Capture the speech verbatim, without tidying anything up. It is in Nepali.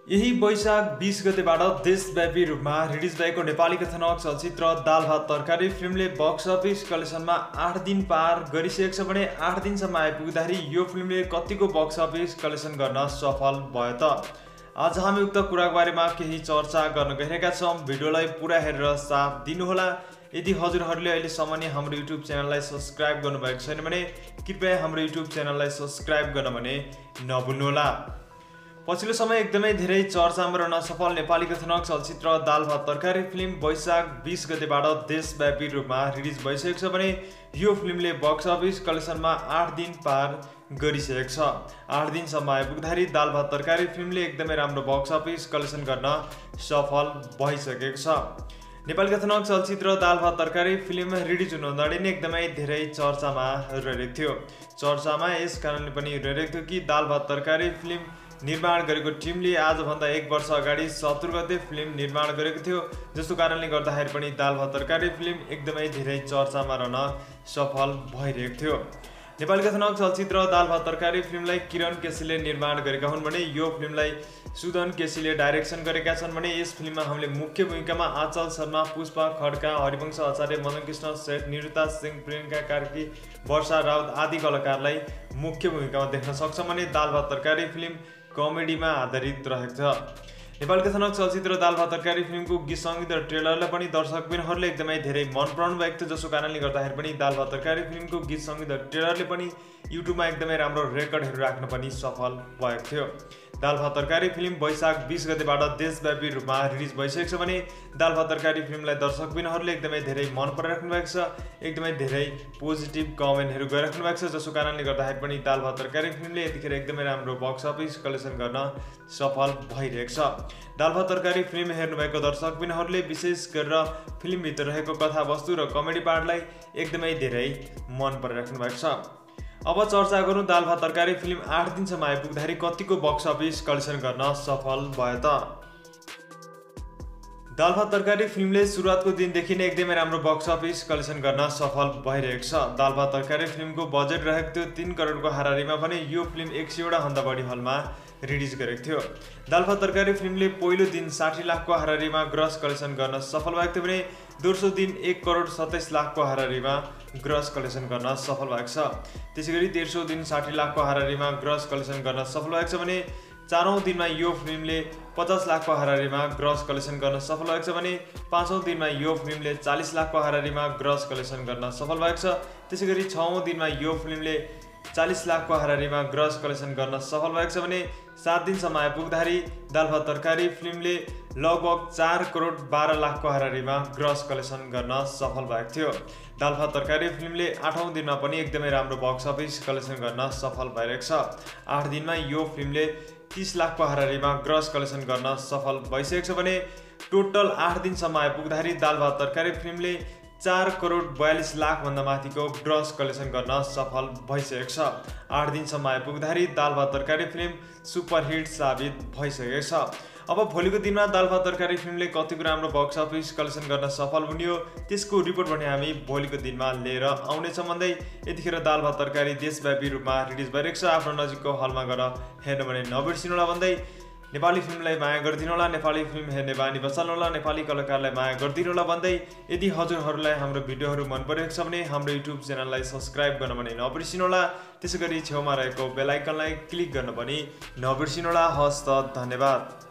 यही वैशाख बीस गतेबाट देशव्यापी रूपमा रिलिज भएको नेपाली कथानक चलचित्र दाल भात तरकारी फिल्मले बक्स अफिस कलेक्सनमा आठ दिन पार गरिसकेको छ भने आठ दिनसम्म आइपुग्दाखेरि यो फिल्मले कतिको बक्स अफिस कलेक्सन गर्न सफल भयो त। आज हामी उक्त कुराको बारेमा केही चर्चा गर्न गइरहेका छौँ। भिडियोलाई पुरा हेरेर साथ दिनुहोला। यदि हजुरहरूले अहिलेसम्म नै हाम्रो युट्युब च्यानललाई सब्स्क्राइब गर्नुभएको छैन भने कृपया हाम्रो युट्युब च्यानललाई सब्स्क्राइब गर्न भने नभुल्नुहोला। पछिल्लो समय एकदमै धेरै चर्चामा रहन सफल नेपाली कथानक चलचित्र दाल भात तरकारी फिल्म वैशाख बीस गतेबाट देशव्यापी रूपमा रिलिज भइसकेको छ भने यो फिल्मले बक्स अफिस कलेक्सनमा आठ दिन पार गरिसकेको छ। आठ दिनसम्म आइपुग्दाखेरि दाल भात तरकारी फिल्मले एकदमै राम्रो बक्स अफिस कलेक्सन गर्न सफल भइसकेको छ। नेपाली कथानक चलचित्र दाल भात तरकारी फिल्म रिलिज हुनुहुँदा नै एकदमै धेरै चर्चामा रहेको थियो। चर्चामा यस कारणले पनि रहेको थियो कि दाल भात तरकारी फिल्म निर्माण गरेको टिमले आजभन्दा एक वर्ष अगाडि सत्तर गते फिल्म निर्माण गरेको थियो, जसको कारणले गर्दाखेरि पनि दाल भात तरकारी फिल्म एकदमै धेरै चर्चामा रहन सफल भइरहेको थियो। नेपाली कथानक चलचित्र दाल भात तरकारी फिल्मलाई किरण केसीले निर्माण गरेका हुन् भने यो फिल्मलाई सुदन केसीले डाइरेक्सन गरेका छन् भने यस फिल्ममा हामीले मुख्य भूमिकामा आँचल शर्मा, पुष्पा खड्का, हरिवंश आचार्य, मदन कृष्ण सेठ, निरुता सिंह, प्रियङ्का कार्की, वर्षा राउत आदि कलाकारलाई मुख्य भूमिकामा देख्न सक्छौँ भने दाल भात तरकारी फिल्म कमेडीमा आधारित रहेको छ। नेपाली कथानक चलचित्र दाल भात तरकारी फिल्मको गीत सङ्गीत र ट्रेलरलाई पनि दर्शकबिनहरूले एकदमै धेरै मन पराउनु भएको थियो, जसको कारणले गर्दाखेरि पनि दाल भात तरकारी फिल्मको गीत सङ्गीत र ट्रेलरले पनि युट्युबमा एकदमै राम्रो रेकर्डहरू राख्न पनि सफल भएको थियो। दाल भात तरकारी फिल्म वैशाख बीस गतेबाट देशव्यापी रूपमा रिलिज भइसकेको छ भने दाल भात तरकारी फिल्मलाई दर्शकबिनहरूले एकदमै धेरै मन पराइराख्नु भएको छ, एकदमै धेरै पोजिटिभ कमेन्टहरू गरिराख्नु भएको छ, जसको कारणले गर्दाखेरि पनि दाल भात तरकारी फिल्मले यतिखेर एकदमै राम्रो बक्स अफिस कलेक्सन गर्न सफल भइरहेको छ। दाल भात तरकारी फिल्म हेर्नुभएको दर्शकबिनहरूले विशेष गरेर फिल्मभित्र रहेको कथावस्तु र कमेडी पार्टलाई एकदमै धेरै मन पराइराख्नु भएको छ। अब चर्चा गरौँ दाल भात तरकारी फिल्म आठ दिनसम्म आइपुग्दाखेरि कतिको बक्स अफिस कलेक्सन गर्न सफल भयो त। दाल भात तरकारी फिल्मले सुरुवातको दिनदेखि नै एकदमै राम्रो बक्स अफिस कलेक्सन गर्न सफल भइरहेको छ। दाल भात तरकारी फिल्मको बजेट रहेको थियो तीन करोडको हाराहारीमा भने यो फिल्म एक सयवटा भन्दा बढी हलमा रिलिज गरेको थियो। दाल भात तरकारी फिल्मले पहिलो दिन साठी लाखको हाराहारीमा ग्रस कलेक्सन गर्न सफल भएको थियो भने दोस्रो दिन एक करोड सत्ताइस लाखको हाराहारीमा ग्रस कलेक्सन गर्न सफल भएको छ। त्यसै गरी तेस्रो दिन साठी लाखको हाराहारीमा ग्रस कलेक्सन गर्न सफल भएको छ भने चारौँ दिनमा यो फिल्मले पचास लाखको हाराहारीमा ग्रस कलेक्सन गर्न सफल भएको छ भने पाँचौँ दिनमा यो फिल्मले चालिस लाखको हाराहारीमा ग्रस कलेक्सन गर्न सफल भएको छ। त्यसै गरी छौँ दिनमा यो फिल्मले चालिस लाखको हाराहारीमा ग्रस कलेक्सन गर्न सफल भएको छ भने सात दिनसम्म आइपुग्दाखेरि दाल भात तरकारी फिल्मले लगभग चार करोड बाह्र लाखको हाराहारीमा ग्रस कलेक्सन गर्न सफल भएको थियो। दाल भात तरकारी फिल्मले आठौँ दिनमा पनि एकदमै राम्रो बक्स अफिस कलेक्सन गर्न सफल भइरहेको छ। आठ दिनमा यो फिल्मले तीस लाखको हाराहारीमा ग्रस कलेक्सन गर्न सफल भइसकेको छ भने टोटल आठ दिनसम्म आइपुग्दाखेरि दाल भात तरकारी फिल्मले चार करोड बयालिस लाख भन्दा माथिको ग्रस कलेक्सन गर्न सफल भइसकेको छ। आठ दिनसम्म आइपुग्दाखेरि दाल भात तरकारी फिल्म सुपरहिट साबित भइसकेको छ। अब भोलिको दिनमा दाल भात तरकारी फिल्मले कतिको राम्रो बक्स अफिस कलेक्सन गर्न सफल हुने हो त्यसको रिपोर्ट भने हामी भोलिको दिनमा लिएर आउनेछौँ भन्दै यतिखेर दाल भात तरकारी देशव्यापी रूपमा रिलिज भइरहेको छ। आफ्नो नजिकको हलमा गएर हेर्न भने नबिर्सिनुहोला भन्दै नेपाली फिल्मलाई माया गरिदिनुहोला, नेपाली फिल्म हेर्ने बानी बचाल्नुहोला, नेपाली कलाकारलाई माया गरिदिनुहोला भन्दै यदि हजुरहरूलाई हाम्रो भिडियोहरू मन परेको छ भने हाम्रो युट्युब च्यानललाई सब्स्क्राइब गर्न पनि नबिर्सिनुहोला। त्यसै गरी छेउमा रहेको बेल आइकनलाई क्लिक गर्न पनि नबिर्सिनुहोला। हस् त, धन्यवाद।